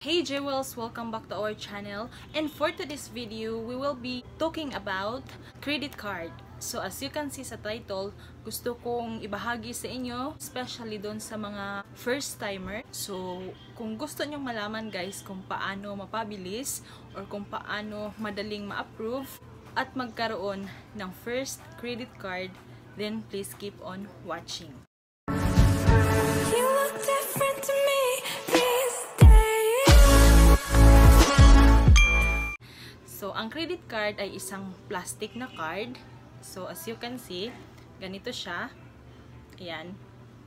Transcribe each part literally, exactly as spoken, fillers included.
Hey Jewels, welcome back to our channel, and for today's video we will be talking about credit card. So as you can see sa title, gusto kong ibahagi sa inyo, especially doon sa mga first timer. So kung gusto nyong malaman guys kung paano mapabilis or kung paano madaling ma-approve at magkaroon ng first credit card, then please keep on watching. You look different to me these days. So, ang credit card ay isang plastic na card. So, as you can see, ganito siya. Ayan.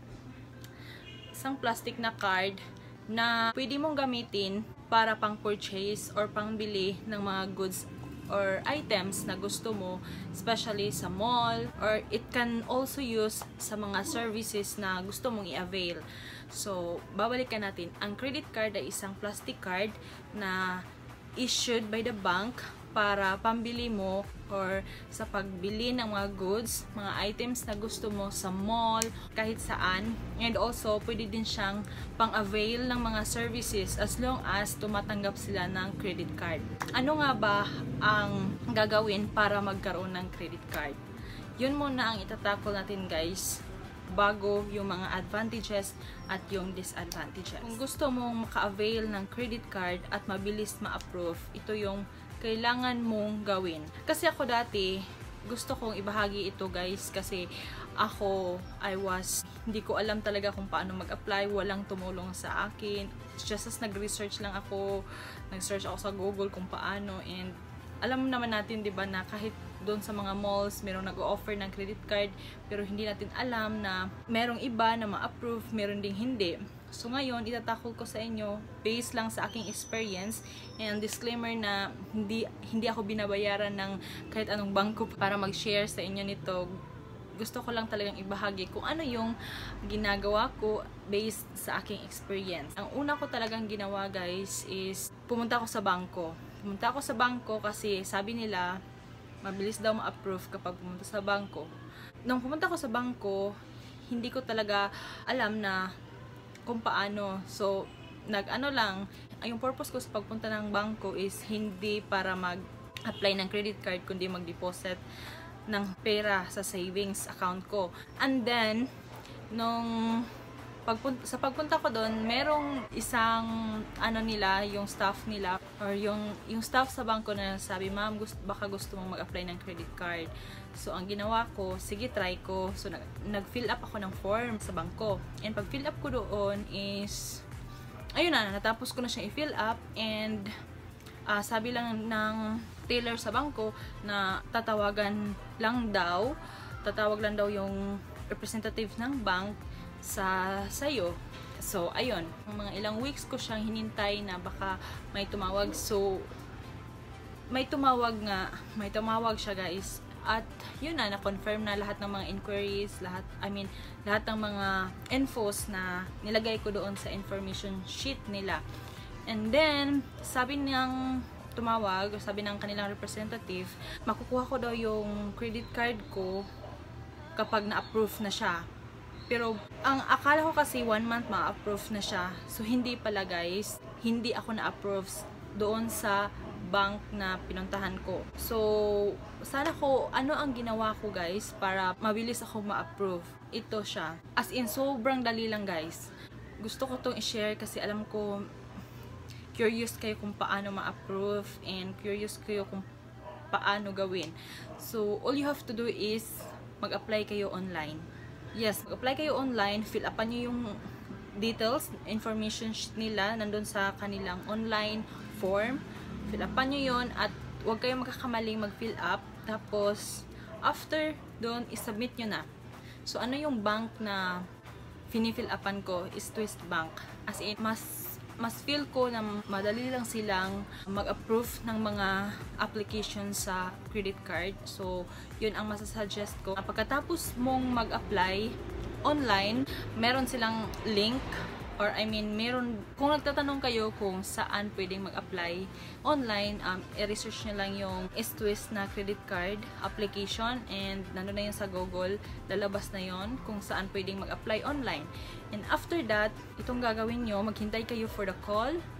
Isang plastic na card na pwede mong gamitin para pang purchase or pang bili ng mga goods or items na gusto mo, especially sa mall, or it can also use sa mga services na gusto mong i-avail. So, babalikan natin. Ang credit card ay isang plastic card na issued by the bank para pambili mo or sa pagbili ng mga goods, mga items na gusto mo sa mall, kahit saan. And also, pwede din siyang pang-avail ng mga services as long as tumatanggap sila ng credit card. Ano nga ba ang gagawin para magkaroon ng credit card? Yun muna ang itatakol natin guys, bago yung mga advantages at yung disadvantages. Kung gusto mong maka-avail ng credit card at mabilis ma-approve, ito yung kailangan mong gawin. Kasi ako dati, gusto kong ibahagi ito guys, kasi ako, I was, hindi ko alam talaga kung paano mag-apply, walang tumulong sa akin. Just as nag-research lang ako, nag-search ako sa Google kung paano, and alam naman natin, di ba, na kahit doon sa mga malls, merong nag-o-offer ng credit card, pero hindi natin alam na merong iba na ma-approve, meron ding hindi. So ngayon, itatakol ko sa inyo based lang sa aking experience, and disclaimer na hindi hindi ako binabayaran ng kahit anong bangko para mag-share sa inyo nito. Gusto ko lang talagang ibahagi kung ano yung ginagawa ko based sa aking experience. Ang una ko talagang ginawa guys is pumunta ako sa bangko. Pumunta ako sa bangko kasi sabi nila mabilis daw ma-approve kapag pumunta sa bangko. Nung pumunta ako sa bangko, hindi ko talaga alam na kung paano. So, nag-ano lang, yung purpose ko sa pagpunta ng bangko is hindi para mag-apply ng credit card, kundi mag-deposit ng pera sa savings account ko. And then, nung pagpunta, sa pagpunta ko doon, merong isang ano nila, yung staff nila, or yung, yung staff sa bangko na sabi, ma'am, gusto, baka gusto mong mag-apply ng credit card. So, ang ginawa ko, sige, try ko. So, nag-fill up ako ng form sa bangko. And pag fill up ko doon is, ayun na, natapos ko na siyang i-fill up. And, uh, sabi lang ng teller sa bangko na tatawagan lang daw, tatawag lang daw yung representative ng bank sa sayo. So, ayun. Mga ilang weeks ko siyang hinintay na baka may tumawag. So, may tumawag nga. May tumawag siya guys. At yun na, na-confirm na lahat ng mga inquiries, lahat, I mean, lahat ng mga infos na nilagay ko doon sa information sheet nila. And then, sabi niyang tumawag, sabi ng kanilang representative, makukuha ko daw yung credit card ko kapag na-approve na siya. Pero, ang akala ko kasi one month ma-approve na siya. So, hindi pala guys, hindi ako na-approve doon sa bank na pinuntahan ko. So, sana ko, ano ang ginawa ko guys para mabilis ako ma-approve. Ito siya. As in, sobrang dali lang guys. Gusto ko itong i-share kasi alam ko curious kayo kung paano ma-approve and curious kayo kung paano gawin. So, all you have to do is mag-apply kayo online. Yes, mag-apply kayo online, fill upan nyo yung details, information sheet nila, nandun sa kanilang online form. Fill upan nyo yun at huwag kayong magkakamaling mag-fill up. Tapos, after doon, isubmit nyo na. So, ano yung bank na fini-fill upan ko? Eastwest Bank. As in, mas, mas feel ko na madali lang silang mag-approve ng mga applications sa credit card. So, yun ang masasuggest ko. Pagkatapos mong mag-apply online, meron silang link, or I mean, meron, kung nagtatanong kayo kung saan pwedeng mag-apply online, um, i-research nyo lang yung eastwest na credit card application, and nandun na yun sa Google, lalabas na yun kung saan pwedeng mag-apply online. And after that, itong gagawin nyo, maghintay kayo for the call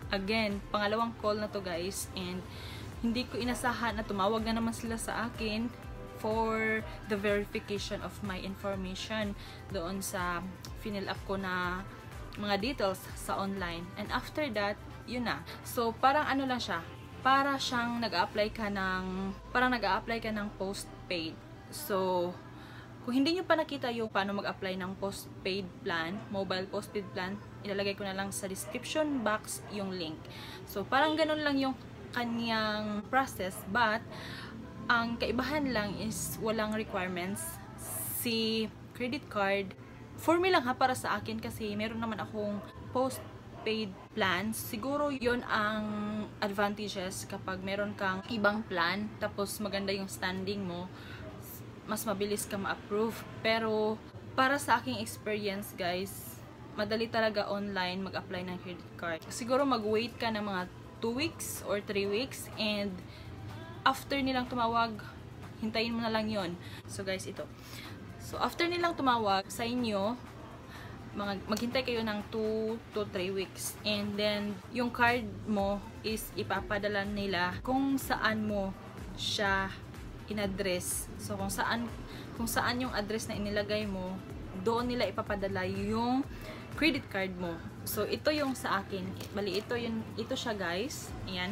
Again, pangalawang call na to guys, and hindi ko inasahan na tumawag na naman sila sa akin for the verification of my information doon sa fill up ko na mga details sa online. And after that, yun na. So, parang ano lang siya, para siyang nag-a-apply ka ng, parang nag-a-apply ka ng postpaid. So, kung hindi nyo pa nakita yung paano mag-apply ng postpaid plan, mobile postpaid plan, ilalagay ko na lang sa description box yung link. So, parang ganun lang yung kanyang process, but ang kaibahan lang is walang requirements. Si credit card, for me lang ha, para sa akin, kasi meron naman akong postpaid plans. Siguro yon ang advantages kapag meron kang ibang plan, tapos maganda yung standing mo, mas mabilis ka ma-approve. Pero para sa aking experience guys, madali talaga online mag-apply ng credit card. Siguro mag-wait ka ng mga two weeks or three weeks, and after nilang tumawag, hintayin mo na lang yon. So guys, ito. So after nilang tumawag sa inyo, mga, maghintay kayo ng two to three weeks. And then, yung card mo is ipapadala nila kung saan mo siya in-address. So kung saan, kung saan yung address na inilagay mo, doon nila ipapadala yung credit card mo. So ito yung sa akin. Bali, ito, yun, ito siya guys. Ayan.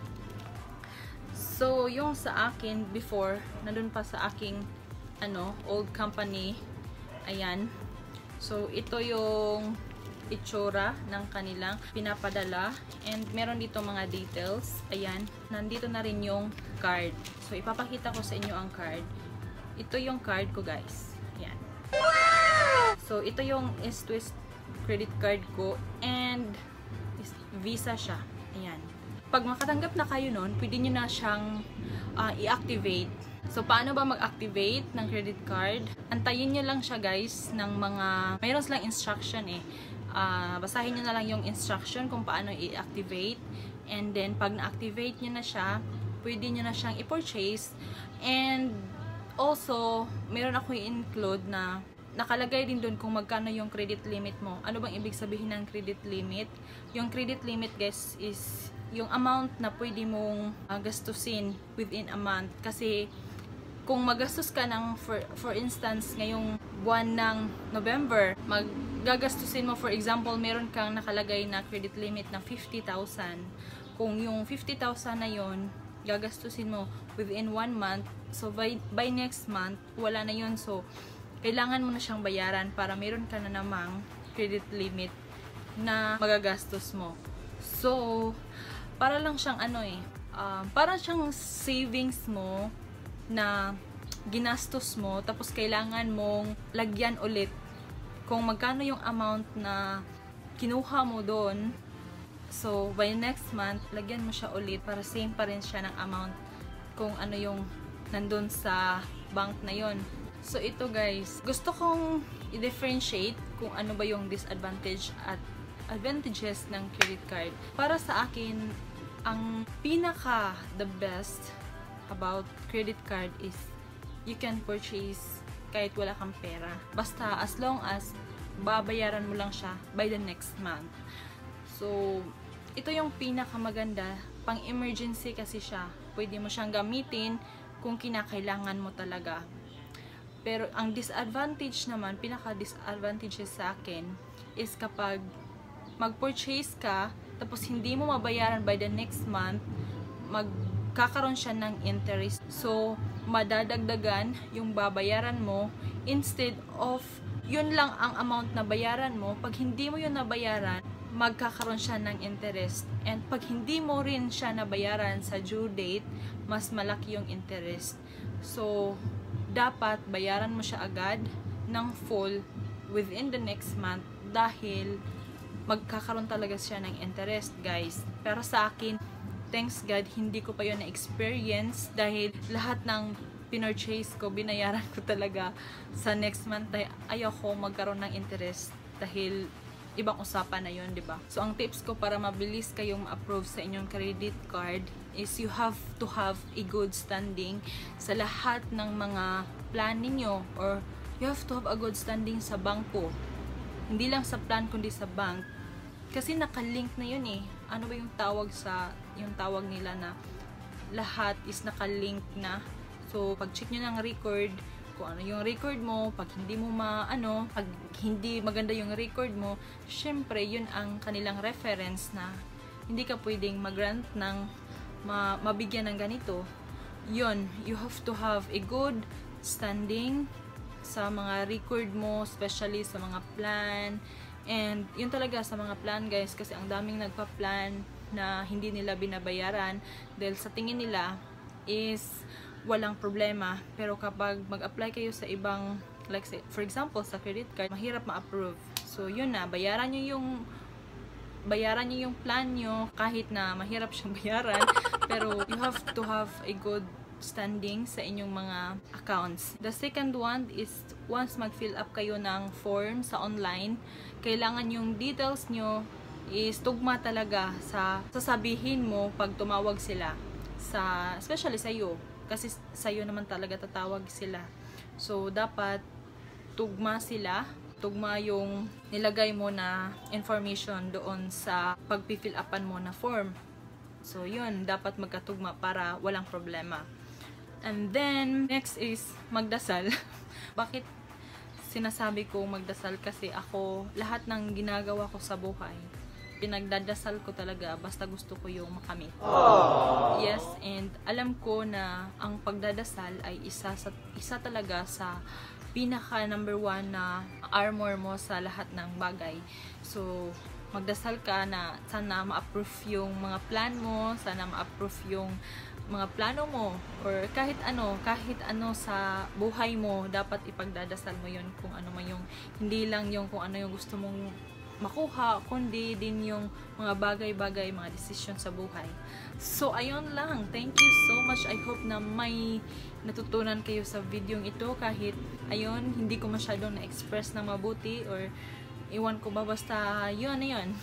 So, yung sa akin before, nandun pa sa aking ano, old company. Ayan. So, ito yung itsura ng kanilang pinapadala. And meron dito mga details. Ayan. Nandito na rin yung card. So, ipapakita ko sa inyo ang card. Ito yung card ko guys. Ayan. So, ito yung eastwest credit card ko. And Visa siya. Ayan. Pag makatanggap na kayo nun, pwede nyo na siyang uh, i-activate. So, paano ba mag-activate ng credit card? Antayin nyo lang siya guys ng mga, mayroon silang instruction eh. Uh, basahin nyo na lang yung instruction kung paano i-activate. And then, pag na-activate nyo na siya, pwede nyo na siyang i-purchase. And also, meron ako i-include na nakalagay din doon kung magkano yung credit limit mo. Ano bang ibig sabihin ng credit limit? Yung credit limit guys is yung amount na pwede mong uh, gastusin within a month. Kasi kung magastos ka ng, for, for instance, ngayong buwan ng November, maggagastusin mo, for example, meron kang nakalagay na credit limit na fifty thousand. Kung yung fifty thousand na yon gagastusin mo within one month, so by, by next month, wala na yun. So, kailangan mo na siyang bayaran para meron ka na namang credit limit na magagastos mo. So, para lang siyang ano eh, uh, para siyang savings mo na ginastos mo, tapos kailangan mong lagyan ulit kung magkano yung amount na kinuha mo doon. So, by next month, lagyan mo siya ulit para same pa rin siya ng amount kung ano yung nandun sa bank na yon. So, ito guys, gusto kong i-differentiate kung ano ba yung disadvantage at advantages ng credit card. Para sa akin, ang pinaka the best about credit card is you can purchase kahit wala kang pera. Basta as long as babayaran mo lang siya by the next month. So, ito yung pinaka maganda. Pang emergency kasi siya. Pwede mo siyang gamitin kung kinakailangan mo talaga. Pero ang disadvantage naman, pinaka disadvantages sa akin is kapag mag-purchase ka tapos hindi mo mabayaran by the next month, magkakaroon siya ng interest. So, madadagdagan yung babayaran mo instead of yun lang ang amount na bayaran mo. Pag hindi mo yun nabayaran, magkakaroon siya ng interest. And pag hindi mo rin siya nabayaran sa due date, mas malaki yung interest. So, dapat bayaran mo siya agad ng full within the next month dahil magkakaroon talaga siya ng interest guys. Pero sa akin, thanks God, hindi ko pa yun na-experience dahil lahat ng pinurchase ko, binayaran ko talaga sa next month. Ayaw ko magkaroon ng interest dahil ibang usapan na yun, diba? So, ang tips ko para mabilis kayong ma-approve sa inyong credit card is you have to have a good standing sa lahat ng mga plan ninyo, or you have to have a good standing sa bangko. Hindi lang sa plan kundi sa bank. Kasi nakalink na yun eh. ano ba yung tawag sa, yung tawag nila na lahat is nakalink na. So, pag check nyo ng record, kung ano yung record mo, pag hindi mo ma, ano, pag hindi maganda yung record mo, syempre, yun ang kanilang reference na hindi ka pwedeng mag-grant ng ma mabigyan ng ganito. Yun, you have to have a good standing sa mga record mo, especially sa mga plan. And yun talaga sa mga plan, guys, kasi ang daming nagpa-plan na hindi nila binabayaran dahil sa tingin nila is walang problema. Pero kapag mag-apply kayo sa ibang, like say, for example, sa credit card, mahirap ma-approve. So yun na, bayaran nyo yung bayaran nyo yung plan nyo kahit na mahirap siyang bayaran. Pero you have to have a good standing sa inyong mga accounts. The second one is once mag-fill up kayo ng form sa online, kailangan yung details nyo is tugma talaga sa sasabihin mo pag tumawag sila. Sa, especially sa iyo. Kasi sa iyo naman talaga tatawag sila. So, dapat tugma sila. Tugma yung nilagay mo na information doon sa pag-fill upan mo na form. So, yun. Dapat magkatugma para walang problema. And then, next is magdasal. Bakit sinasabi ko magdasal? Kasi ako, lahat ng ginagawa ko sa buhay, pinagdadasal ko talaga basta gusto ko yung makamit. Aww. Yes, and alam ko na ang pagdadasal ay isa sa isa talaga sa pinaka number one na armor mo sa lahat ng bagay. So, magdasal ka na sana ma-approve yung mga plan mo, sana ma-approve yung mga plano mo, or kahit ano, kahit ano sa buhay mo, dapat ipagdadasal mo yun kung ano man yung, hindi lang yung kung ano yung gusto mong makuha, kundi din yung mga bagay-bagay, mga decision sa buhay. So, ayun lang. Thank you so much. I hope na may natutunan kayo sa video ito kahit, ayun, hindi ko masyadong na-express ng mabuti or iwan ko ba, basta yun na yun.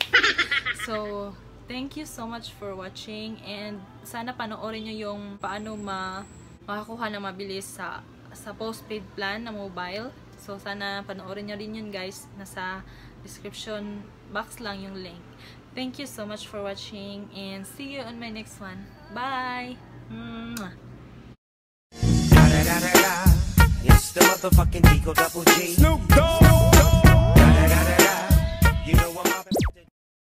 So, thank you so much for watching and sana panoorin nyo yung paano ma makakuha na mabilis sa, sa postpaid plan na mobile. So, sana panoorin nyo rin yun, guys. Nasa description box lang yung link. Thank you so much for watching and see you on my next one. Bye! Mwah. It's the motherfucking Eagle Double G. Snoop Dogg. You know I'm